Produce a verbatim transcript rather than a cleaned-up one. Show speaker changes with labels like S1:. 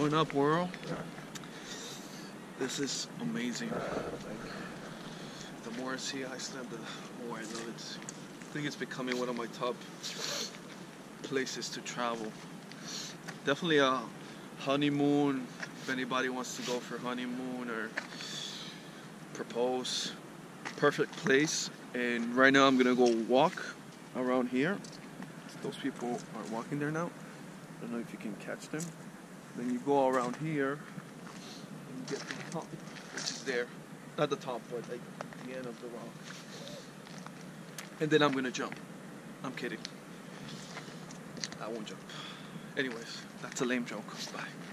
S1: Going up, world. This is amazing. Like, the more I see Iceland, the more I love it. I think it's becoming one of my top places to travel. Definitely a honeymoon. If anybody wants to go for honeymoon or propose, perfect place. And right now I'm gonna go walk around here. Those people are walking there now. I don't know if you can catch them. Then you go around here and you get to the top, which is there. Not the top, but like the end of the rock. And then I'm gonna jump. I'm kidding. I won't jump. Anyways, that's a lame joke. Bye.